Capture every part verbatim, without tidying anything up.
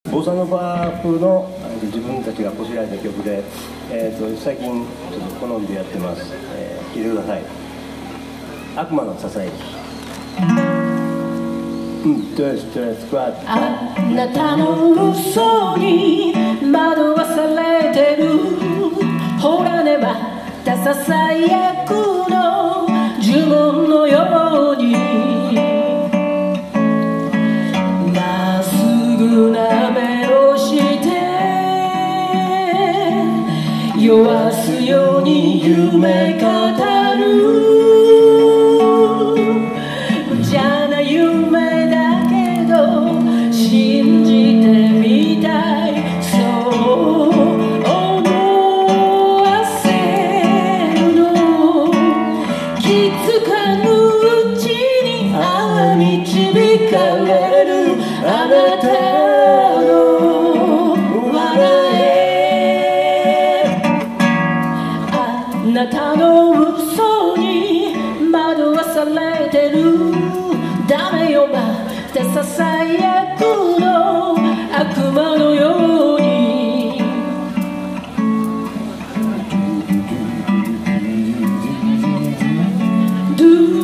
ボサノバ風の自分たちがこしらえた曲で、えー、と最近ちょっと好んでやってます。えー、聴いてください。悪魔のささやき。 あなたの嘘に惑わされてる、ほらねばたささやくの呪文のように、まっすぐな目をして弱すように夢語る、じゃな夢だけど信じてみたい、そう思わせるの、気づかぬうちにああ導かれる、あなたの笑え、あなたの嘘に惑わされてる、ダメよばってささやくの悪魔のように、ドゥ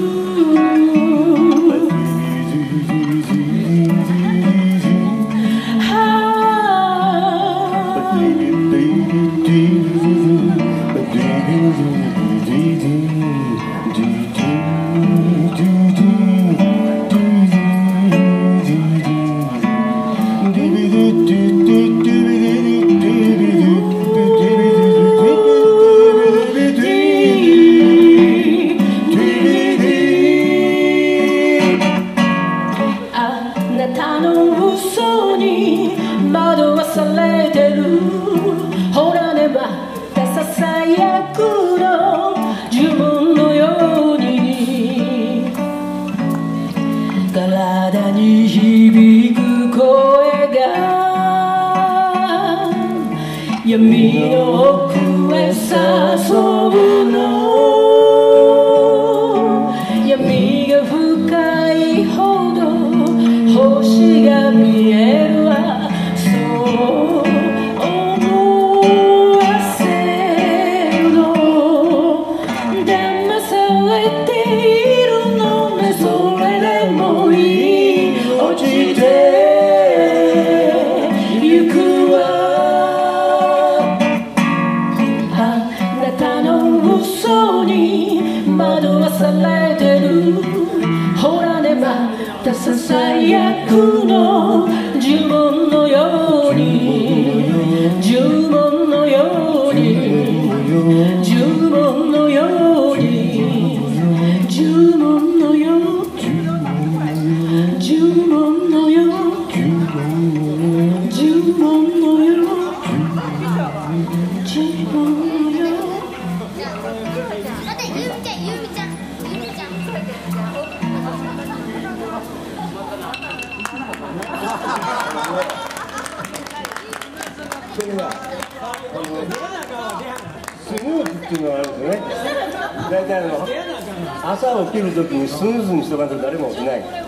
ー嘘に惑わされてる、ほらねばたささやくの呪文のように、体に響く声が闇の奥へ誘うの、闇が深いほど星が見えるわ、そう思わせるの、騙されているのね、それでもいい、落ちてゆくわ、あなたの嘘に惑わされてる、ほらねばたささやくの呪文のように、呪文のように、呪文のように、呪文のように、呪文のように、呪文のように、呪文のように。 待って、ゆうみちゃん、ゆうみちゃん、ゆうみちゃん。 それはスヌーズっていうのがあるんですよね。大体あの朝起きるときにスヌーズにしとかんと誰も起きない。